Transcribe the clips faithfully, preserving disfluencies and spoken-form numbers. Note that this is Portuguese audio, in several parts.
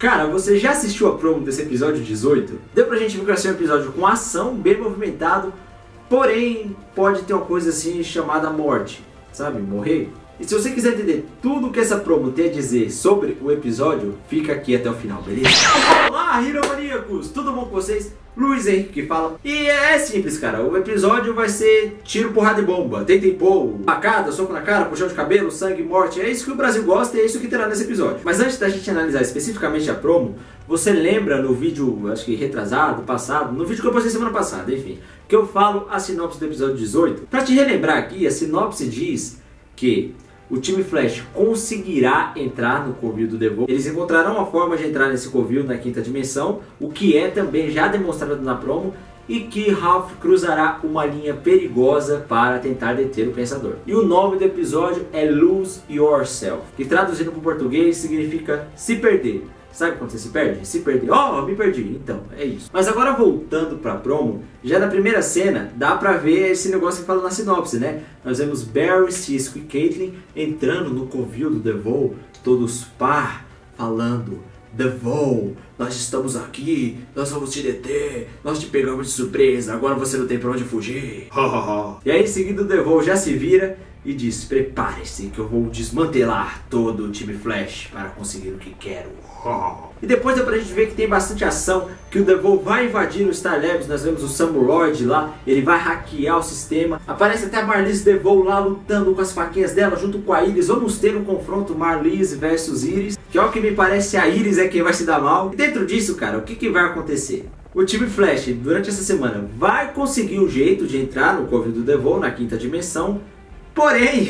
Cara, você já assistiu a promo desse episódio dezoito? Deu pra gente ver que vai ser um episódio com ação, bem movimentado, porém pode ter uma coisa assim chamada morte, sabe? Morrer. E se você quiser entender tudo que essa promo tem a dizer sobre o episódio, fica aqui até o final, beleza? Olá, Hiromaníacos! Tudo bom com vocês? Luiz Henrique que fala. E é simples, cara. O episódio vai ser tiro, porrada e bomba. Tenta impor, facada, soco na cara, puxão de cabelo, sangue, morte. É isso que o Brasil gosta e é isso que terá nesse episódio. Mas antes da gente analisar especificamente a promo, você lembra no vídeo, acho que retrasado, passado, no vídeo que eu postei semana passada, enfim, que eu falo a sinopse do episódio dezoito? Pra te relembrar aqui, a sinopse diz que o time Flash conseguirá entrar no covil do Devil. Eles encontrarão uma forma de entrar nesse covil na quinta dimensão, o que é também já demonstrado na promo, e que Ralph cruzará uma linha perigosa para tentar deter o Pensador. E o nome do episódio é Lose Yourself, que traduzindo para o português significa se perder. Sabe quando você se perde? Se perder. Oh, me perdi. Então, é isso. Mas agora voltando pra promo, já na primeira cena dá pra ver esse negócio que fala na sinopse, né? Nós vemos Barry, Cisco e Caitlin entrando no covil do Devil, todos par, falando: Devil, nós estamos aqui, nós vamos te deter, nós te pegamos de surpresa, agora você não tem pra onde fugir. E aí em seguida o Devil já se vira e diz: prepare-se que eu vou desmantelar todo o time Flash para conseguir o que quero. E depois dá pra gente ver que tem bastante ação, que o Devil vai invadir o Star Labs. Nós vemos o Samuroid lá, ele vai hackear o sistema. Aparece até a Marlize Devil lá lutando com as faquinhas dela junto com a Iris. Vamos ter um confronto Marlize versus Iris, que ao que me parece a Iris é quem vai se dar mal. E dentro disso, cara, o que, que vai acontecer? O time Flash, durante essa semana, vai conseguir um jeito de entrar no covil do Devil, na quinta dimensão. Porém,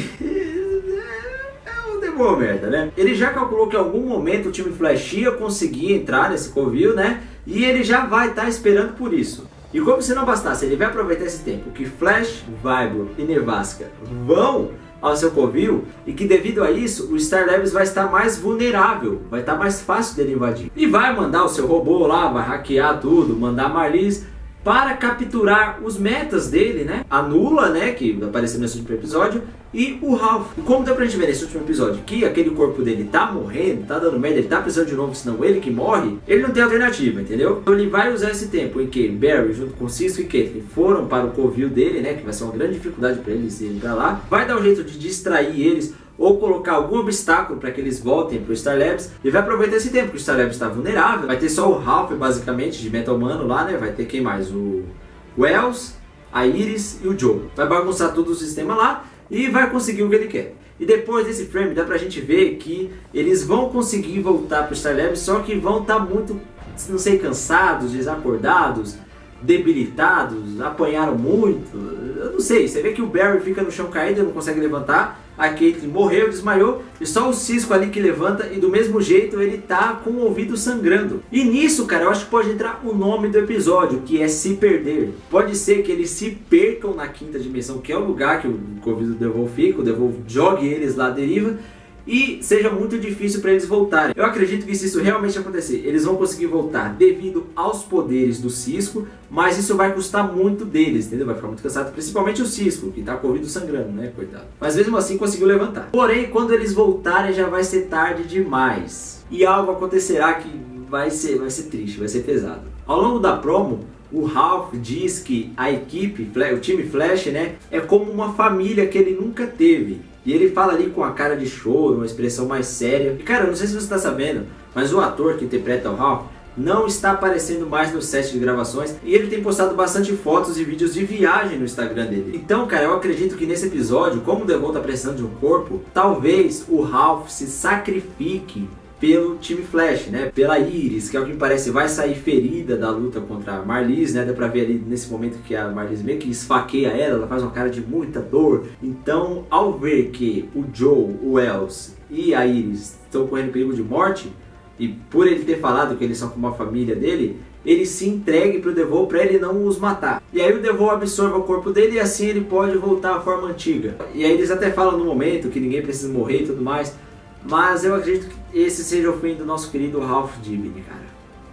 é um Devil merda, né? Ele já calculou que em algum momento o time Flash ia conseguir entrar nesse covil, né? E ele já vai estar esperando por isso. E como se não bastasse, ele vai aproveitar esse tempo que Flash, Vibro e Nevasca vão ao seu covil, e que devido a isso o Star Labs vai estar mais vulnerável, vai estar mais fácil dele invadir. E vai mandar o seu robô lá, vai hackear tudo, mandar a Marlize para capturar os metas dele, né? A Nula, né, que apareceu nesse último episódio, e o Ralph. E como deu pra gente ver nesse último episódio que aquele corpo dele tá morrendo, tá dando merda, ele tá precisando de novo, senão ele que morre, ele não tem alternativa, entendeu? Então ele vai usar esse tempo em que Barry, junto com Cisco e Caitlin, foram para o covil dele, né, que vai ser uma grande dificuldade para eles irem pra lá, vai dar um jeito de distrair eles, ou colocar algum obstáculo para que eles voltem para o Star Labs, e vai aproveitar esse tempo que o Star Labs está vulnerável. Vai ter só o Ralph basicamente de Metal Humano lá, né? Vai ter quem mais? O Wells, a Iris e o Joe. Vai bagunçar todo o sistema lá e vai conseguir o que ele quer. E depois desse frame dá pra gente ver que eles vão conseguir voltar para o Star Labs, só que vão estar tá muito, não sei, cansados, desacordados, debilitados, apanharam muito, eu não sei. Você vê que o Barry fica no chão caído, não consegue levantar, a Caitlin morreu, desmaiou, e só o Cisco ali que levanta, e do mesmo jeito ele tá com o ouvido sangrando. E nisso, cara, eu acho que pode entrar o nome do episódio, que é Se Perder. Pode ser que eles se percam na quinta dimensão, que é o lugar que o covil do Devil fica, o Devil jogue eles lá à deriva, e seja muito difícil para eles voltarem. Eu acredito que se isso realmente acontecer, eles vão conseguir voltar devido aos poderes do Cisco, mas isso vai custar muito deles, entendeu? Vai ficar muito cansado, principalmente o Cisco, que tá com o ouvido sangrando, né, coitado. Mas mesmo assim conseguiu levantar. Porém, quando eles voltarem já vai ser tarde demais. E algo acontecerá que vai ser, vai ser triste, vai ser pesado. Ao longo da promo, o Ralph diz que a equipe, o time Flash, né, é como uma família que ele nunca teve. E ele fala ali com a cara de choro, uma expressão mais séria. E cara, eu não sei se você está sabendo, mas o ator que interpreta o Ralph não está aparecendo mais no set de gravações. E ele tem postado bastante fotos e vídeos de viagem no Instagram dele. Então, cara, eu acredito que nesse episódio, como o Devil está precisando de um corpo, talvez o Ralph se sacrifique pelo time Flash, né? Pela Iris, que é o que me parece vai sair ferida da luta contra a Marlize, né? Dá pra ver ali nesse momento que a Marlize meio que esfaqueia ela, ela faz uma cara de muita dor. Então, ao ver que o Joe, o Wells e a Iris estão correndo perigo de morte, e por ele ter falado que eles são como uma família dele, ele se entregue pro Devil para ele não os matar. E aí o Devil absorve o corpo dele e assim ele pode voltar à forma antiga. E aí eles até falam no momento que ninguém precisa morrer e tudo mais. Mas eu acredito que esse seja o fim do nosso querido Ralph Dibny, cara.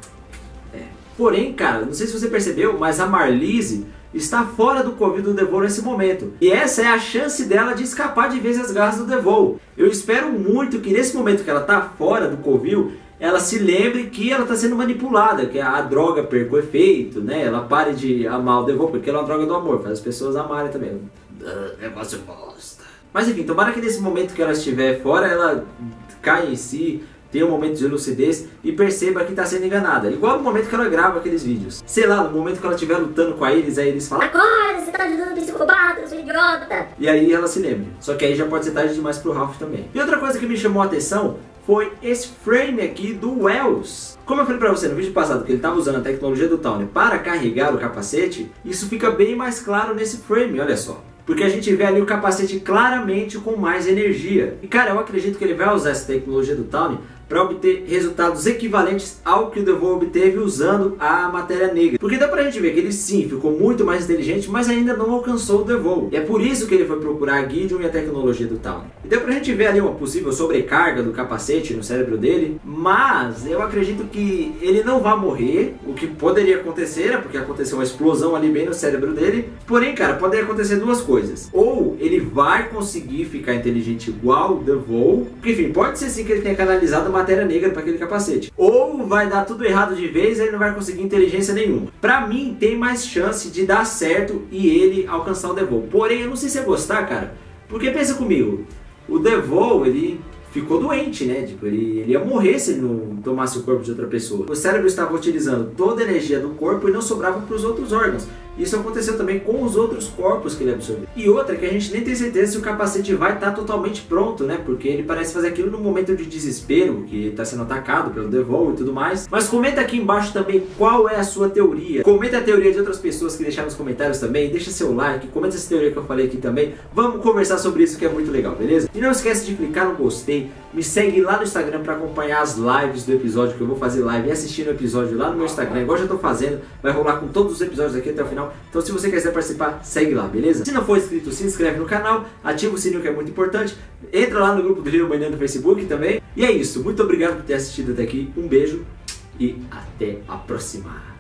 É. Porém, cara, não sei se você percebeu, mas a Marlize está fora do covil do Devil nesse momento. E essa é a chance dela de escapar de vez as garras do Devil. Eu espero muito que nesse momento que ela está fora do covil, ela se lembre que ela está sendo manipulada, que a droga perca o efeito, né? Ela pare de amar o Devil, porque ela é uma droga do amor, faz as pessoas amarem também. Uh, negócio bosta. Mas enfim, tomara que nesse momento que ela estiver fora, ela caia em si, tenha um momento de lucidez e perceba que está sendo enganada. Igual no momento que ela grava aqueles vídeos. Sei lá, no momento que ela estiver lutando com a Iris, aí eles falam: acorda, você tá ajudando o psicopata, seu idiota. E aí ela se lembra. Só que aí já pode ser tarde demais pro Ralph também. E outra coisa que me chamou a atenção foi esse frame aqui do Wells. Como eu falei pra você no vídeo passado que ele estava usando a tecnologia do Towner para carregar o capacete, isso fica bem mais claro nesse frame, olha só. Porque a gente vê ali o capacete claramente com mais energia. E cara, eu acredito que ele vai usar essa tecnologia do Towner para obter resultados equivalentes ao que o Devil obteve usando a matéria negra. Porque dá pra gente ver que ele sim ficou muito mais inteligente, mas ainda não alcançou o Devil. E é por isso que ele foi procurar a Gideon e a tecnologia do Towner. E deu pra gente ver ali uma possível sobrecarga do capacete no cérebro dele, mas eu acredito que ele não vai morrer, o que poderia acontecer, né? Porque aconteceu uma explosão ali bem no cérebro dele. Porém, cara, poderia acontecer duas coisas. Ou ele vai conseguir ficar inteligente igual o Devil, porque enfim, pode ser sim que ele tenha canalizado uma matéria negra para aquele capacete. Ou vai dar tudo errado de vez e ele não vai conseguir inteligência nenhuma. Pra mim, tem mais chance de dar certo e ele alcançar o Devil. Porém, eu não sei se você gostar, cara, porque pensa comigo, o Devil, ele ficou doente, né? Tipo, ele, ele ia morrer se ele não tomasse o corpo de outra pessoa. O cérebro estava utilizando toda a energia do corpo e não sobrava para os outros órgãos. Isso aconteceu também com os outros corpos que ele absorveu. E outra que a gente nem tem certeza se o capacete vai estar totalmente pronto, né? Porque ele parece fazer aquilo no momento de desespero, que está sendo atacado pelo Devil e tudo mais. Mas comenta aqui embaixo também qual é a sua teoria. Comenta a teoria de outras pessoas que deixaram nos comentários também. Deixa seu like, comenta essa teoria que eu falei aqui também. Vamos conversar sobre isso que é muito legal, beleza? E não esquece de clicar no gostei. Me segue lá no Instagram para acompanhar as lives do episódio, que eu vou fazer live e assistir o episódio lá no meu Instagram, igual eu já tô fazendo. Vai rolar com todos os episódios aqui até o final. Então se você quiser participar, segue lá, beleza? Se não for inscrito, se inscreve no canal, ativa o sininho que é muito importante. Entra lá no grupo do Rio Manhã no Facebook também. E é isso, muito obrigado por ter assistido até aqui. Um beijo e até a próxima.